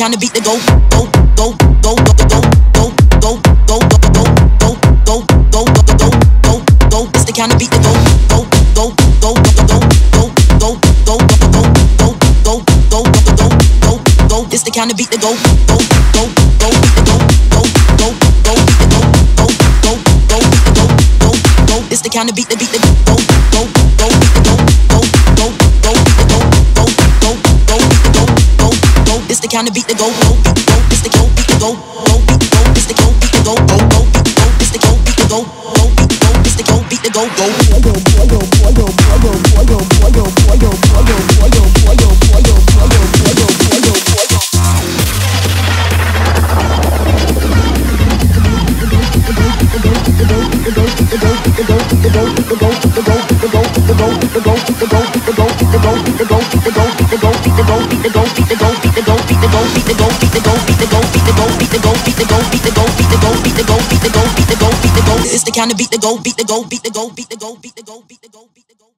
kind of beat that go, go, go, go, go, go, go, go, go, go, go, go, go, go, go, go, go. It's the kind of beat that go, go, go, go, go, go, go, go, go, go, go, go, go, go, go, go, go. It's the kind of beat that go, go, go, go, go, go, go, go, go, go, go, go, go, go, go. It's the kind of beat that go, go, go, go, go, go, go, go, go, go, go, go, go, go. It's the kind of beat that go, go, go. It's the go beat that go, go, go. It's the go beat that go, go, go, go. It's the go beat that go, go, go. It's the go beat that go, go. It's the kind of beat that go, beat the go, beat the go, beat the go, beat the go, beat the go, beat the go.